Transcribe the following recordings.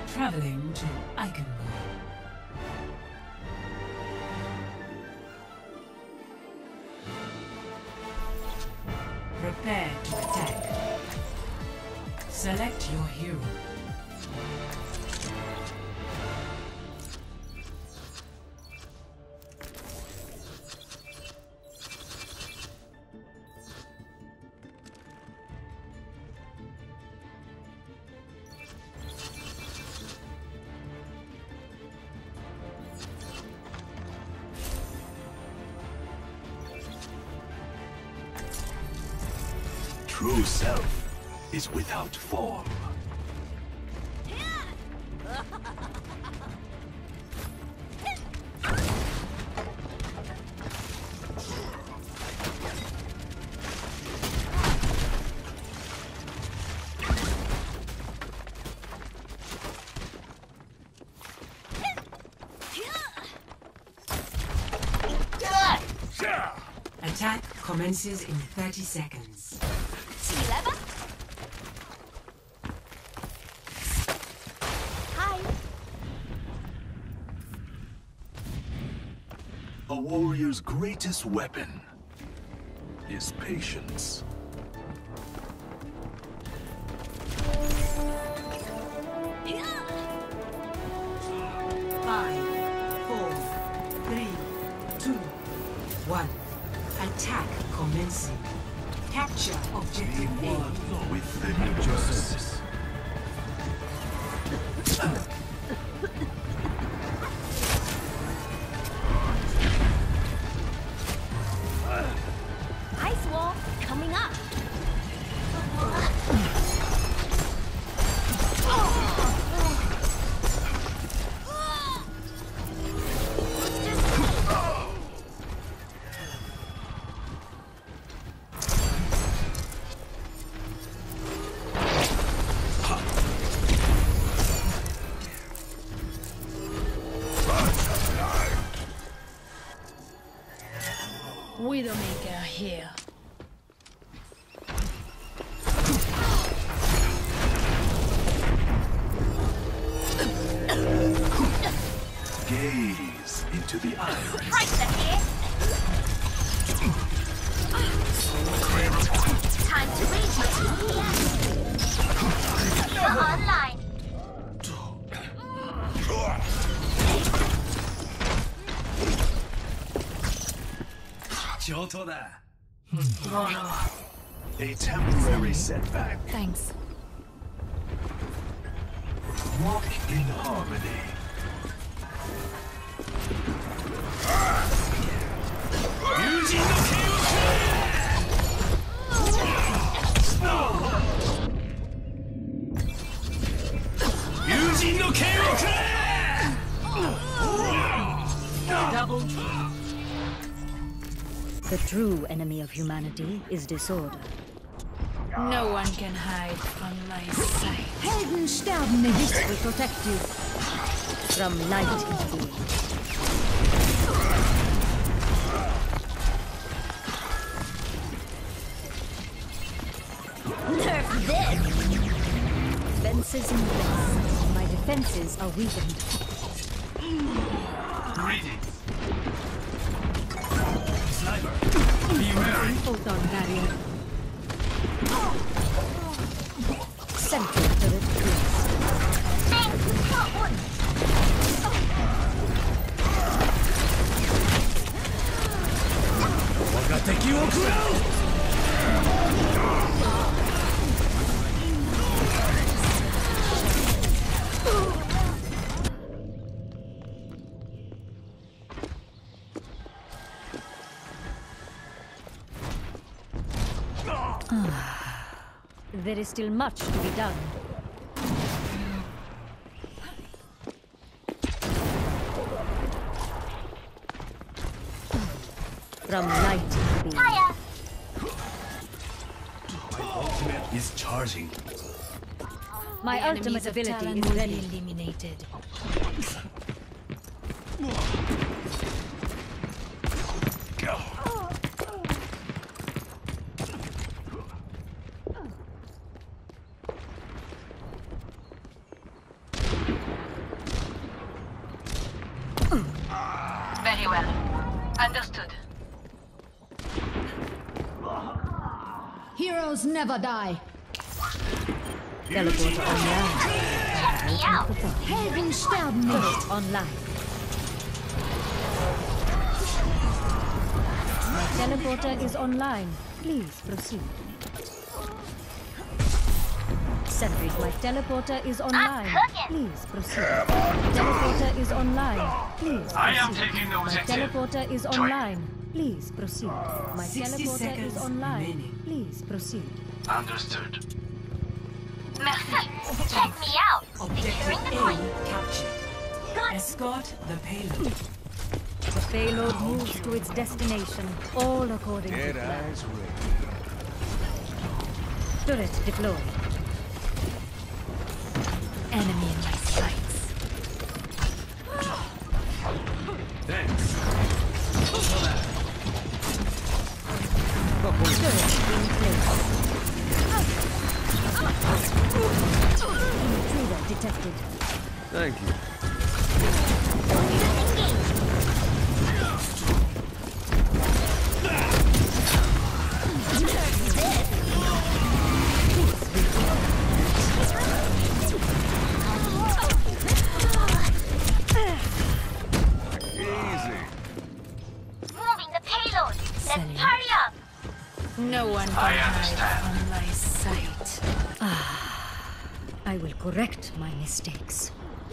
Traveling to Eichenwald. Prepare to attack. Select your hero. True self is without form. Attack commences in 30 seconds. Hi. A warrior's greatest weapon is patience. Five, four, three, two, one. Attack commencing. Capture objective A. With the universe. Ice wall coming up. Widowmaker here. Gaze into the iris. Price here. Time to reach it. You're online. A temporary setback. Thanks. Walk in harmony. Double. The true enemy of humanity is disorder. No one can hide from my sight. Helden sterben nicht will protect you from light into being. Nerf this. Fences in place. My defenses are weakened. Greetings. Photon barrier. Central turret clears. Thanks. Hot one. There is still much to be done. From light to being. Fire. Ultimate is charging. My The ultimate enemies of ability Talon is will be ready. eliminated. Very well. Understood. Heroes never die. Teleporter online. Check me out. Helden sterben nicht. Online. My teleporter is online. Please proceed. Sentry, my teleporter is online. Please proceed. Teleporter is online. Please proceed. I am taking the My objective. teleporter is online. Please proceed. My 60 teleporter is seconds online. remaining. Please proceed. Understood. Merci. Check me out. Objective Securing the A point. captured. Escort the payload. The payload moves to its destination, all according to plan. Turret deployed. Enemy in my sights. Thanks. Turret in place. Intruder detected. Thank you. Easy. Moving the payload. Let's hurry up. No one can I hide understand. from my sight. I will correct my mistakes.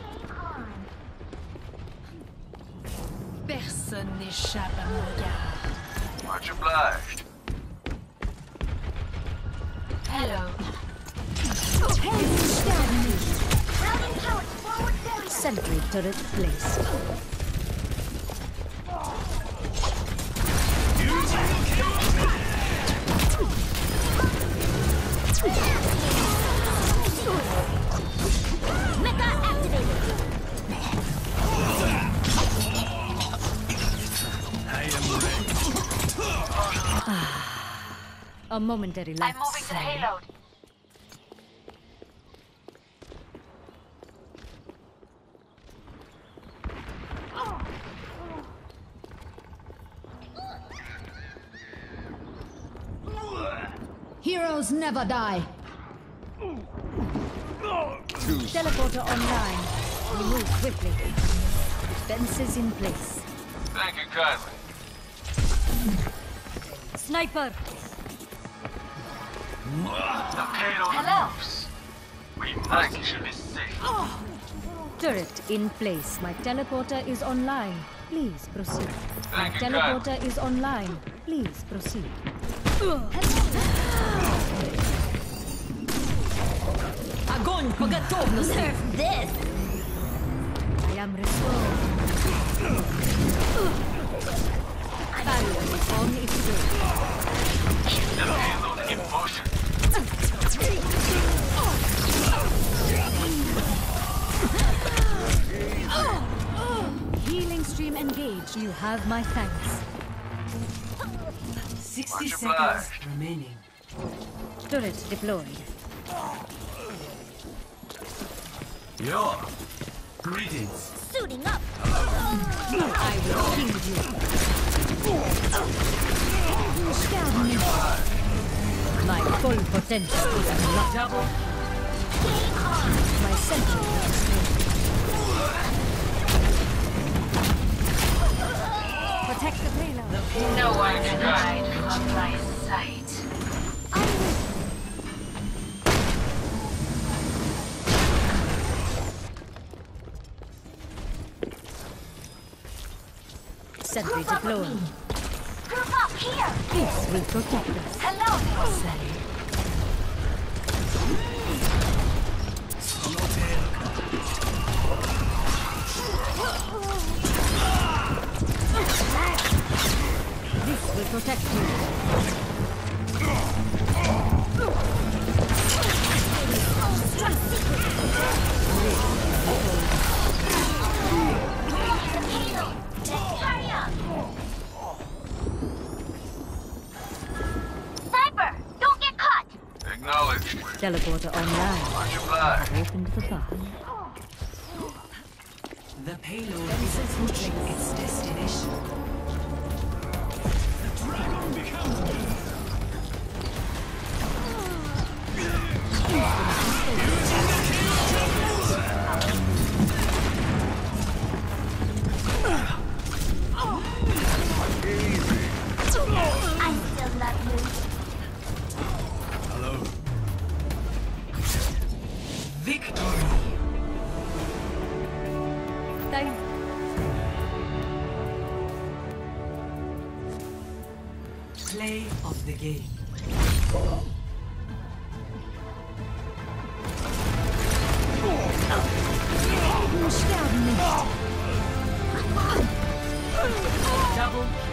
Personne n'échappe à mon regard. Much obliged. Hello. Routing towards forward barrier. Sentry turret placed. Mecha activated. I am ready. A momentary I'm lapse. moving the payload. Heroes never die. Teleporter online. We move quickly. Defenses in place. Thank you kindly. Sniper! The payload Hello. moves. We must be safe. Turret in place. My teleporter is online. Please proceed. My Thank you, teleporter is online. Please proceed. Огонь по готовности! This. I am restored. Barrier is on its way. The payload in motion. Healing stream engaged. You have my thanks. 60 Much seconds obliged. remaining. Turret deployed. Your greetings. Suiting up. I will shield you. Sterben nicht. My full potential is unlocked. Double. My sentry is protect the payload. No one can hide from my sight. Sentry deployed. Group up here. This will protect us. Hello. This will protect you. Let's hurry up. Sniper, don't get caught. Acknowledged. Teleporter online. Much obliged. Opened the path. The payload is approaching its destination. I still love you. Hello. Victory! Thank Play of the game. Sterben nicht. Double